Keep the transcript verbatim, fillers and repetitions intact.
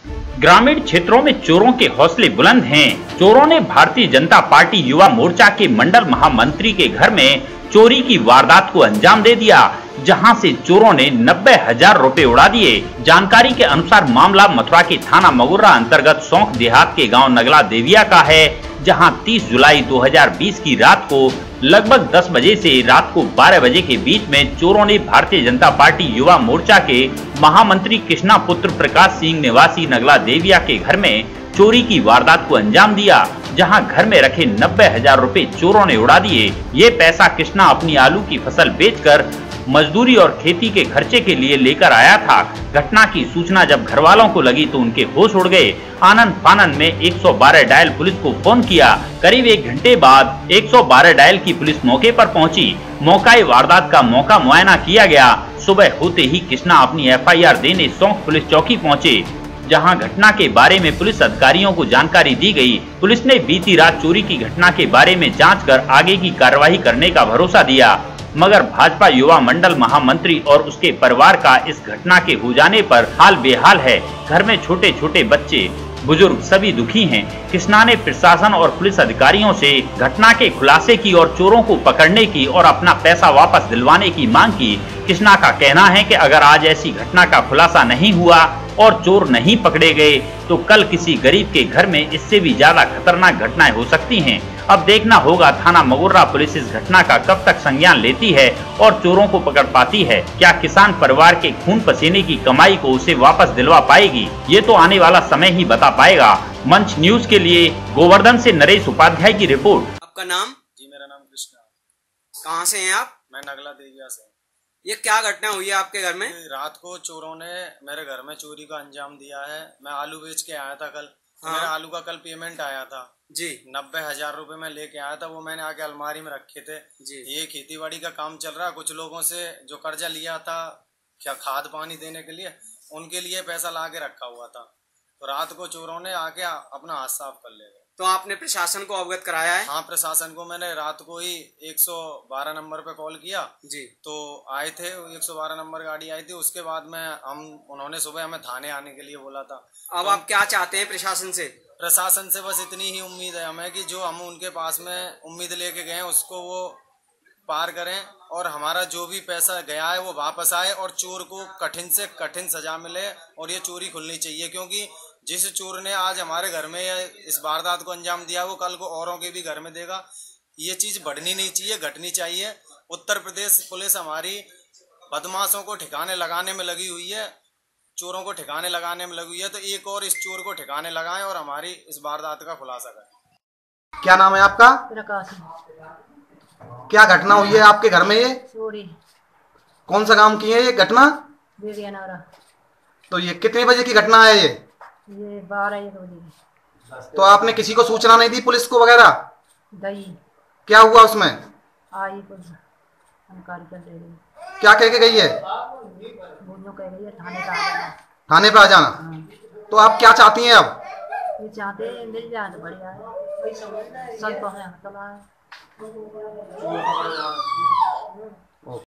ग्रामीण क्षेत्रों में चोरों के हौसले बुलंद हैं। चोरों ने भारतीय जनता पार्टी युवा मोर्चा के मंडल महामंत्री के घर में चोरी की वारदात को अंजाम दे दिया, जहां से चोरों ने नब्बे हजार रुपए उड़ा दिए। जानकारी के अनुसार मामला मथुरा के थाना मगुर्रा अंतर्गत सौंख देहात के गांव नगला देविया का है, जहां तीस जुलाई दो हज़ार बीस की रात को लगभग दस बजे से रात को बारह बजे के बीच में चोरों ने भारतीय जनता पार्टी युवा मोर्चा के महामंत्री कृष्णा पुत्र प्रकाश सिंह निवासी नगला देविया के घर में चोरी की वारदात को अंजाम दिया, जहां घर में रखे नब्बे हजार रुपए चोरों ने उड़ा दिए। ये पैसा कृष्णा अपनी आलू की फसल बेचकर मजदूरी और खेती के खर्चे के लिए लेकर आया था। घटना की सूचना जब घर वालों को लगी तो उनके होश उड़ गए। आनंद फानंद में एक सौ बारह डायल पुलिस को फोन किया। करीब एक घंटे बाद एक सौ बारह डायल की पुलिस मौके पर पहुंची। मौका वारदात का मौका मुआयना किया गया। सुबह होते ही कृष्णा अपनी एफ आई आर देने सौंख पुलिस चौकी पहुंचे, जहां घटना के बारे में पुलिस अधिकारियों को जानकारी दी गई। पुलिस ने बीती रात चोरी की घटना के बारे में जांच कर आगे की कार्रवाई करने का भरोसा दिया, मगर भाजपा युवा मंडल महामंत्री और उसके परिवार का इस घटना के हो जाने पर हाल बेहाल है। घर में छोटे छोटे बच्चे, बुजुर्ग सभी दुखी हैं। कृष्णा ने प्रशासन और पुलिस अधिकारियों से घटना के खुलासे की और चोरों को पकड़ने की और अपना पैसा वापस दिलवाने की मांग की। कृष्णा का कहना है कि अगर आज ऐसी घटना का खुलासा नहीं हुआ और चोर नहीं पकड़े गए तो कल किसी गरीब के घर में इससे भी ज्यादा खतरनाक घटनाएं हो सकती हैं। अब देखना होगा थाना मगुर्रा पुलिस इस घटना का कब तक संज्ञान लेती है और चोरों को पकड़ पाती है। क्या किसान परिवार के खून पसीने की कमाई को उसे वापस दिलवा पाएगी, ये तो आने वाला समय ही बता पाएगा। मंच न्यूज के लिए गोवर्धन से नरेश उपाध्याय की रिपोर्ट। आपका नाम? जी मेरा नाम कृष्णा। कहाँ से हैं आप? मैं नगला देविया से। ये क्या घटना हुई है आपके घर में? रात को चोरों ने मेरे घर में चोरी का अंजाम दिया है। मैं आलू बेच के आया था कल। हाँ। मेरा आलू का कल पेमेंट आया था जी। नब्बे हजार रूपए मैं लेके आया था, वो मैंने आके अलमारी में रखे थे जी। ये खेती बाड़ी का काम चल रहा है। कुछ लोगों से जो कर्जा लिया था क्या खाद पानी देने के लिए, उनके लिए पैसा ला के रखा हुआ था। तो रात को चोरों ने आके अपना हाथ साफ कर ले गए। तो आपने प्रशासन को अवगत कराया है? हाँ, प्रशासन को मैंने रात को ही एक सौ बारह नंबर पे कॉल किया जी। तो आए थे, एक सौ बारह नंबर गाड़ी आई थी। उसके बाद में हम उन्होंने सुबह हमें थाने आने के लिए बोला था। अब तो आप क्या चाहते हैं प्रशासन से? प्रशासन से बस इतनी ही उम्मीद है हमें कि जो हम उनके पास में उम्मीद लेके गए उसको वो पार करें और हमारा जो भी पैसा गया है वो वापस आए और चोर को कठिन से कठिन सजा मिले और ये चोरी खुलनी चाहिए, क्योंकि जिस चोर ने आज हमारे घर में इस वारदात को अंजाम दिया वो कल को औरों के भी घर में देगा। ये चीज बढ़नी नहीं चाहिए, घटनी चाहिए। उत्तर प्रदेश पुलिस हमारी बदमाशों को ठिकाने लगाने में लगी हुई है, चोरों को ठिकाने लगाने में लगी हुई है। तो एक और इस चोर को ठिकाने लगाएं और हमारी इस वारदात का खुलासा करें। क्या नाम है आपका? प्रकाश। क्या घटना हुई है आपके घर में? ये चोरी। कौन सा काम की है ये घटना? बेरियानारा। तो ये कितने बजे की घटना है ये? ये बारह एक बजे। तो आपने किसी को सूचना नहीं दी, पुलिस को वगैरह? दही। क्या हुआ उसमें? आई कुछ जानकारी कर दे रही। क्या कह के गई है? बोलो कह गई है थाने पे आ जाना। थाने पे आ जाना। हाँ। तो आप क्या चाहती हैं अब? ये चाहते हैं मिल जाए तो बढ़िया है। सब तो है, चला है।